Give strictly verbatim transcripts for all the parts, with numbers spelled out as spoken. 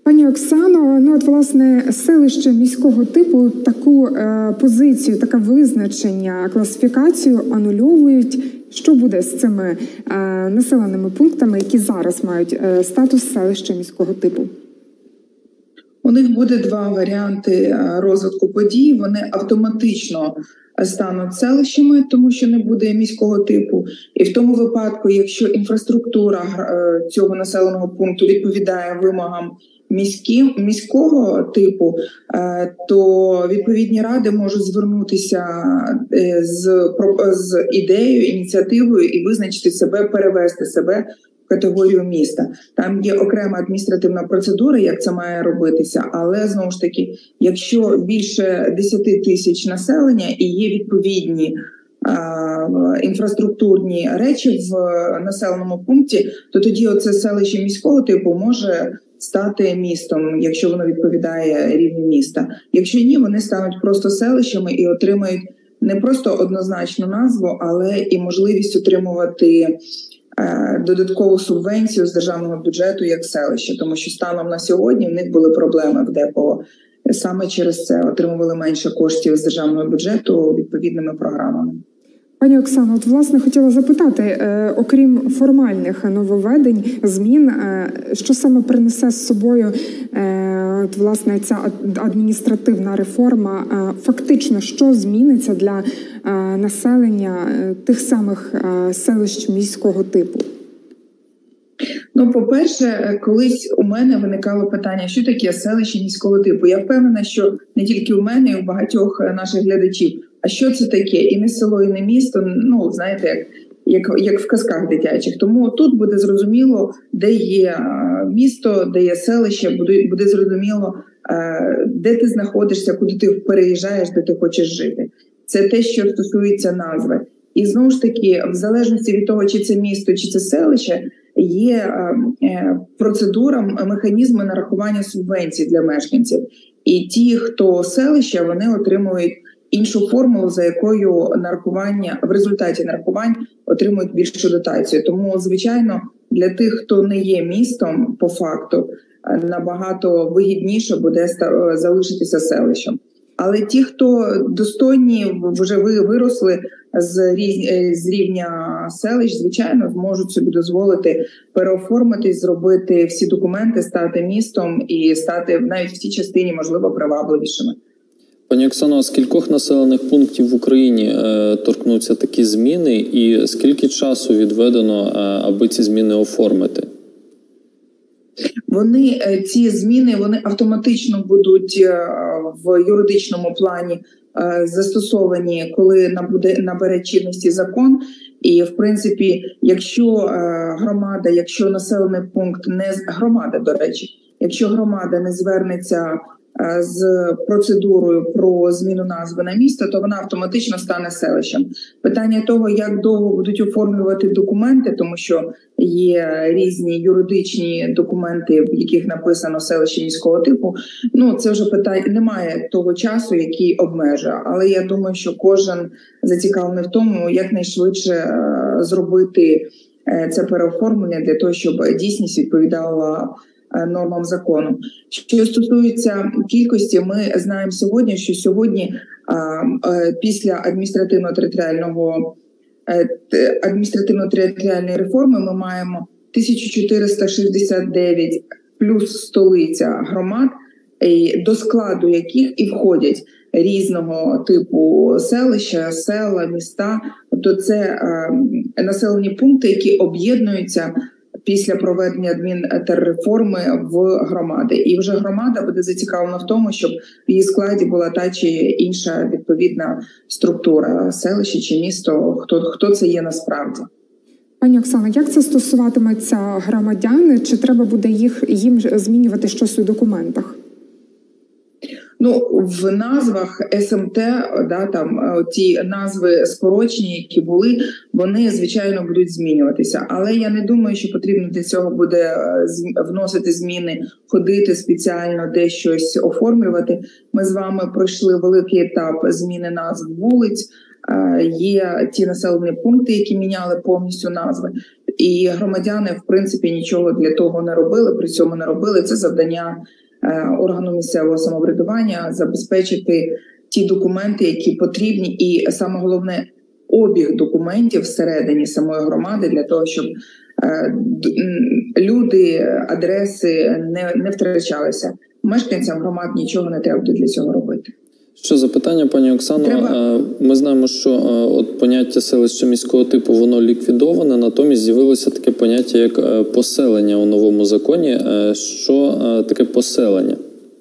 Пані Оксано, ну от власне селище міського типу таку е, позицію, таке визначення, класифікацію анульовують. Що буде з цими е, населеними пунктами, які зараз мають е, статус селища міського типу? У них буде два варіанти розвитку подій. Вони автоматично стануть селищами, тому що не буде міського типу. І в тому випадку, якщо інфраструктура цього населеного пункту відповідає вимогам міським, міського типу, то відповідні ради можуть звернутися з, з ідеєю, ініціативою і визначити себе, перевести себе в категорію міста. Там є окрема адміністративна процедура, як це має робитися, але, знову ж таки, якщо більше десять тисяч населення і є відповідні а, інфраструктурні речі в населеному пункті, то тоді оце селище міського типу може стати містом, якщо воно відповідає рівню міста. Якщо ні, вони стануть просто селищами і отримають не просто однозначну назву, але і можливість отримувати додаткову субвенцію з державного бюджету як селище, тому що станом на сьогодні в них були проблеми в ДЕПО. Саме через це отримували менше коштів з державного бюджету відповідними програмами. Пані Оксано, от власне хотіла запитати, е, окрім формальних нововведень, змін, е, що саме принесе з собою е, от, власне ця адміністративна реформа? Е, фактично, що зміниться для е, населення е, тих самих е, селищ міського типу? Ну, по-перше, колись у мене виникало питання, що таке селище міського типу. Я впевнена, що не тільки у мене, і у багатьох наших глядачів. А що це таке? І не село, і не місто, ну, знаєте, як, як, як в казках дитячих. Тому тут буде зрозуміло, де є місто, де є селище, буде, буде зрозуміло, де ти знаходишся, куди ти переїжджаєш, де ти хочеш жити. Це те, що стосується назви. І знову ж таки, в залежності від того, чи це місто, чи це селище, є процедура, механізми нарахування субвенцій для мешканців. І ті, хто селище, вони отримують іншу формулу, за якою нарахування в результаті нарахувань отримують більшу дотацію. Тому, звичайно, для тих, хто не є містом, по факту, набагато вигідніше буде залишитися селищем. Але ті, хто достойні, вже виросли з, різ... з рівня селищ, звичайно, зможуть собі дозволити переоформитись, зробити всі документи, стати містом і стати навіть в цій частині, можливо, привабливішими. Пані Оксано, а з кількох населених пунктів в Україні е, торкнуться такі зміни, і скільки часу відведено, е, аби ці зміни оформити? Вони, ці зміни, вони автоматично будуть в юридичному плані застосовані, коли набуде, набере чинності закон. І, в принципі, якщо громада, якщо населений пункт не громада, до речі, якщо громада не звернеться з процедурою про зміну назви на місто, то вона автоматично стане селищем. Питання того, як довго будуть оформлювати документи, тому що є різні юридичні документи, в яких написано селище міського типу, ну це вже питання, немає того часу, який обмежує. Але я думаю, що кожен зацікавлений в тому, якнайшвидше зробити це переоформлення для того, щоб дійсність відповідала нормам закону. Що стосується кількості, ми знаємо сьогодні, що сьогодні а, а, після адміністративно-територіального адміністративно-територіальної реформи ми маємо тисячу чотириста шістдесят дев'ять плюс столиця громад, до складу яких і входять різного типу селища, села, міста. Тобто це а, населені пункти, які об'єднуються після проведення адмінтерреформи в громади. І вже громада буде зацікавлена в тому, щоб в її складі була та чи інша відповідна структура, селище чи місто, хто, хто це є насправді. Пані Оксано, як це стосуватиметься громадян? Чи треба буде їх, їм змінювати щось у документах? Ну, в назвах ес ем те, да, там ті назви скорочені, які були, вони, звичайно, будуть змінюватися. Але я не думаю, що потрібно для цього буде вносити зміни, ходити спеціально, де щось оформлювати. Ми з вами пройшли великий етап зміни назв вулиць. Є ті населені пункти, які міняли повністю назви. і громадяни, в принципі, нічого для того не робили, при цьому не робили. Це завдання органу місцевого самоврядування забезпечити ті документи, які потрібні, і саме головне обіг документів всередині самої громади для того, щоб люди, адреси не, не втрачалися. Мешканцям громад нічого не треба буде для цього робити. Що запитання, пані Оксано? Треба... Ми знаємо, що от поняття селища міського типу, воно ліквідоване, натомість з'явилося таке поняття, як поселення у новому законі. Що таке поселення?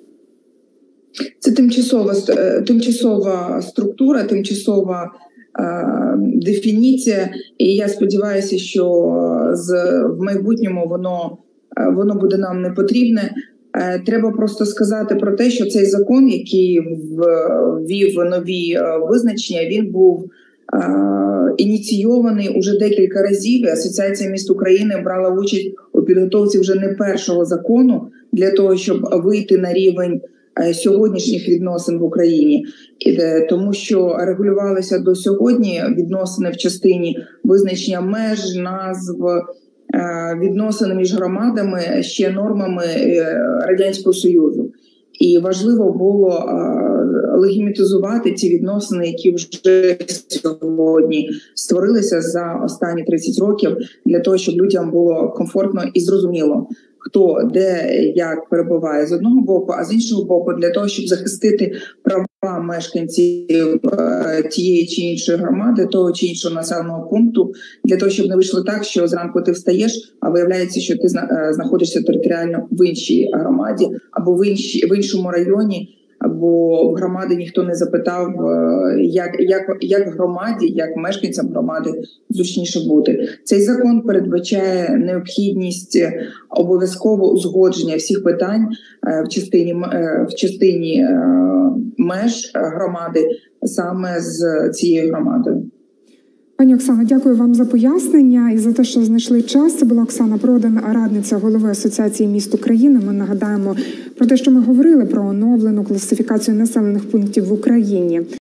Це тимчасова, тимчасова структура, тимчасова е, дефініція. І я сподіваюся, що з, в майбутньому воно, воно буде нам не потрібне. Треба просто сказати про те, що цей закон, який ввів нові визначення, він був е, ініційований уже декілька разів. Асоціація міст України брала участь у підготовці вже не першого закону для того, щоб вийти на рівень е, сьогоднішніх відносин в Україні. І, е, тому що регулювалися до сьогодні відносини в частині визначення меж, назв, відносини між громадами ще нормами Радянського Союзу. І важливо було легімітизувати ці відносини, які вже сьогодні створилися за останні тридцять років, для того, щоб людям було комфортно і зрозуміло, хто, де, як перебуває з одного боку, а з іншого боку, для того, щоб захистити права мешканців тієї чи іншої громади, того чи іншого населеного пункту, для того, щоб не вийшло так, що зранку ти встаєш, а виявляється, що ти знаходишся територіально в іншій громаді або в, іншій, в іншому районі, або в громади ніхто не запитав, як, як, як громаді, як мешканцям громади зручніше бути. Цей закон передбачає необхідність обов'язкового узгодження всіх питань в частині, в частині меж громади саме з цією громадою. Пані Оксано, дякую вам за пояснення і за те, що знайшли час. Це була Оксана Продан, радниця голови Асоціації міст України. Ми нагадаємо про те, що ми говорили про оновлену класифікацію населених пунктів в Україні.